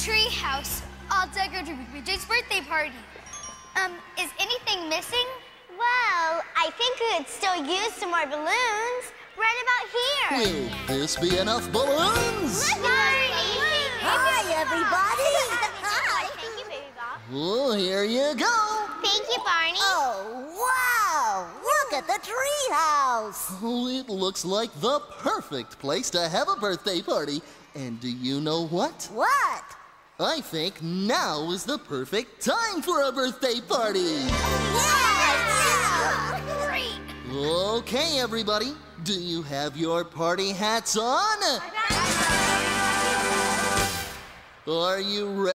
tree house, all decorated for BJ's birthday party. Is anything missing? Well, I think we could still use some more balloons right about here. Will this be enough balloons? Look, Barney! Hi, everybody! Hi. Thank you, Baby Bob. Well, here you go. Thank you, Barney. Oh, wow! Look at the tree house! Oh, it looks like the perfect place to have a birthday party. And do you know what? What? I think now is the perfect time for a birthday party. Yeah! Great! Okay, everybody. Do you have your party hats on? Are you ready?